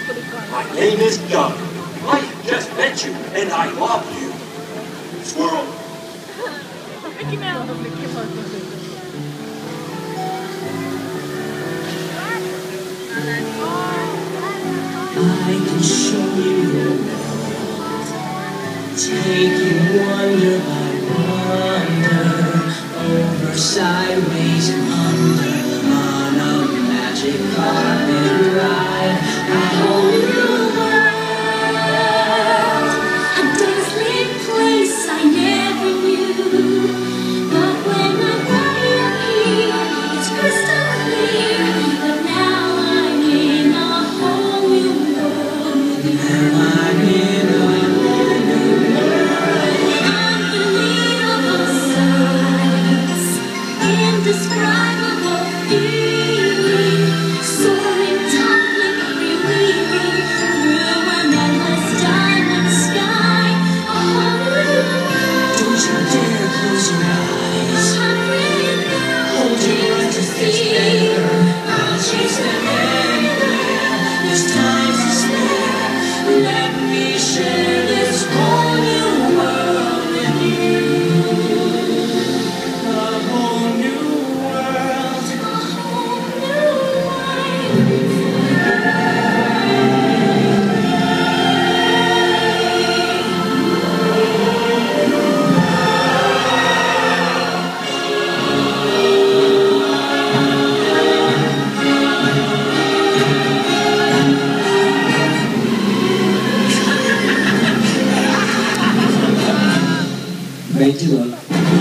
My name is Young. I just met you, and I love you. Squirrel. Mickey Mouse. I can show you the world, take you wonder by wonder, over, sideways, and under, on a magic carpet ride, a whole new world, A dazzling place I never knew. But when I'm right up here, it's crystal clear. But now I'm in a whole new world with you. now I'm in a whole new world. Unbelievable sights, indescribable feeling, soaring, tumbling, reweaving through an endless diamond sky. A whole new world. Don't you dare close your eyes, I'm ready now. hold your breath to stay there, I'll chase them anywhere, there's time to spare, let me share this whole new world with you, a whole new world. They do look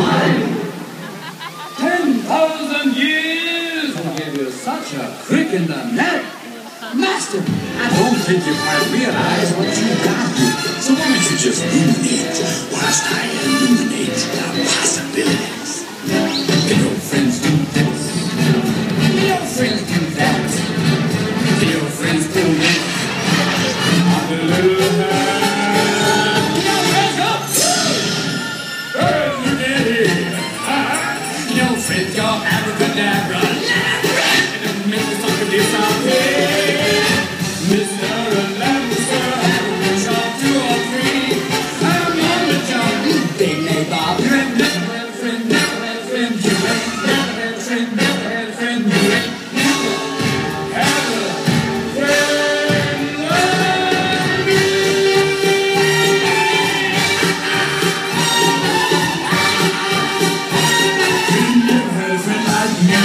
10,000 years will give you such a crick in the neck. Master. I don't think you quite realize what you've got here. So why don't you just ruminate whilst I illuminate the possibilities? Can your friends do this? Can your friends do that? Can your friends do this? On the little hand. Can your friends go? Hey, you get here. Your friends go abracadabra. And it makes me something disappear. Mr. Lannister, have a wish of 2 or 3. I'm on the jump. Big name Bob. You ain't never had a friend, never had a friend. You ain't never had a friend, never had a friend. You ain't never had a friend like me. You never had a friend like me.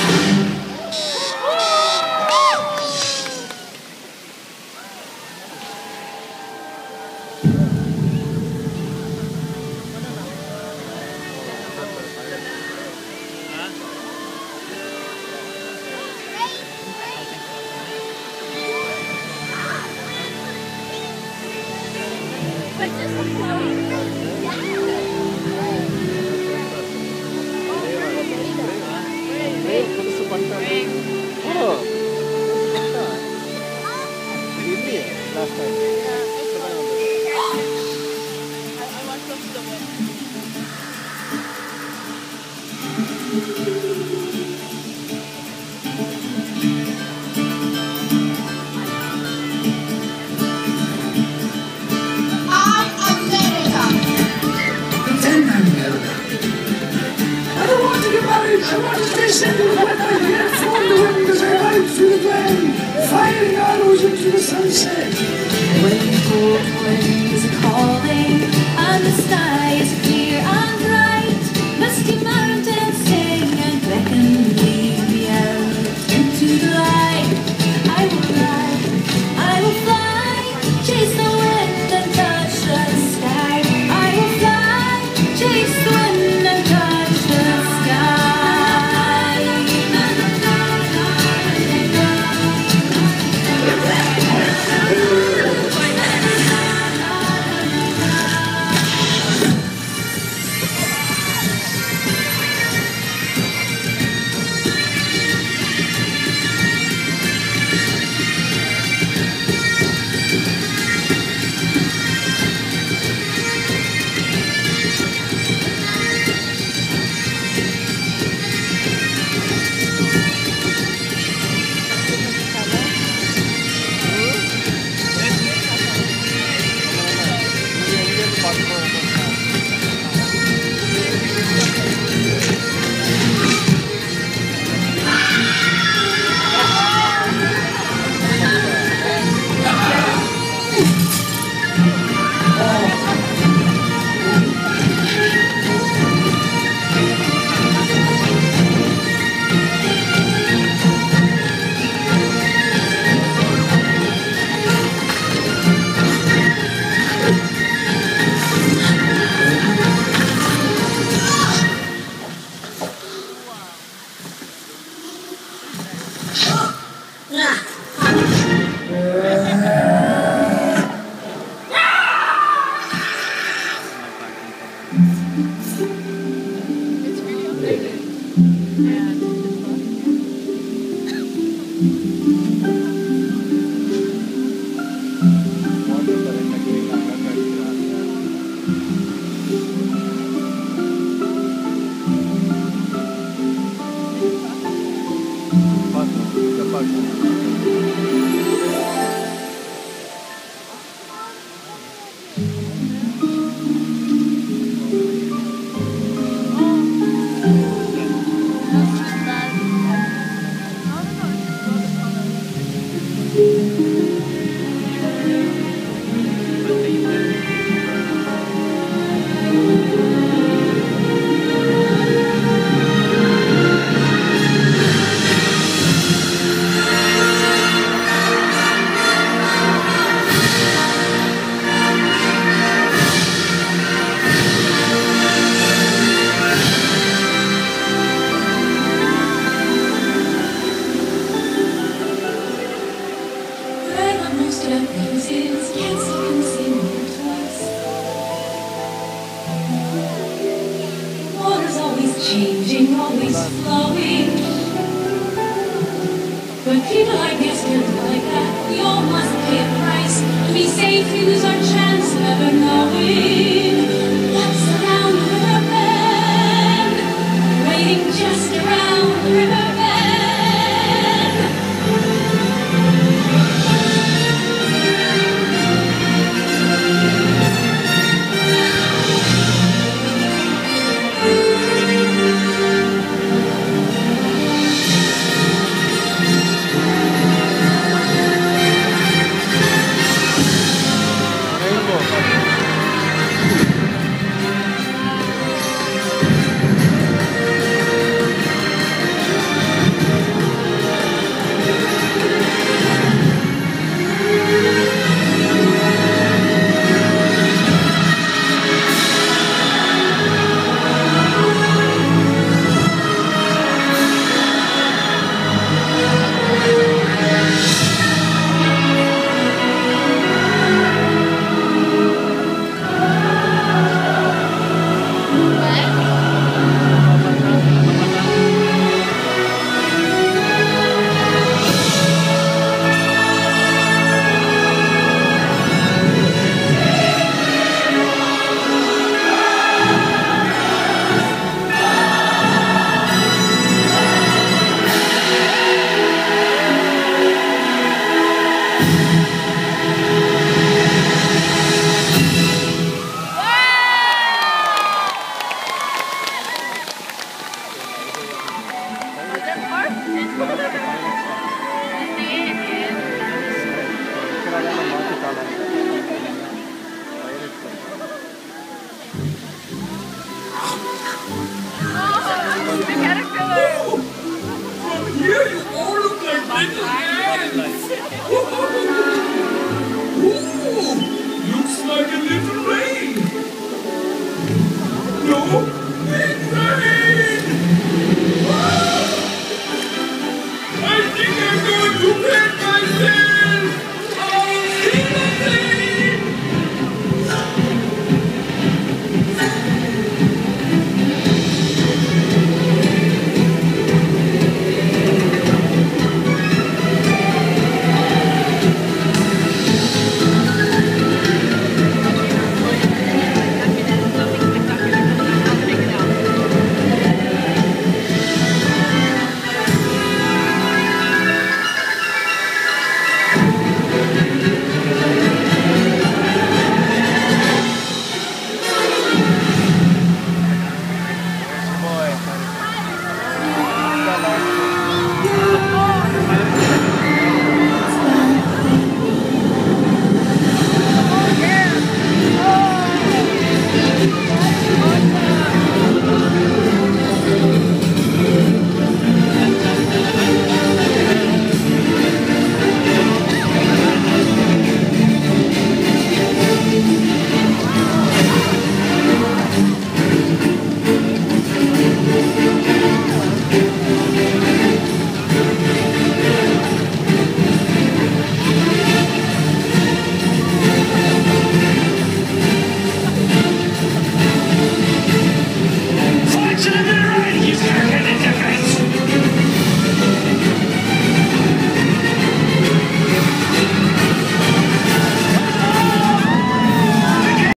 I don't want to get married. I want to stay single when I hear from the wind as I ride through the glen, firing arrows into the sunset. When Changing, always flowing. But people, I guess, can be like that. We all must pay a price to be safe. We lose our chance of ever knowing what's around the river bend, waiting just around the river bend. Park?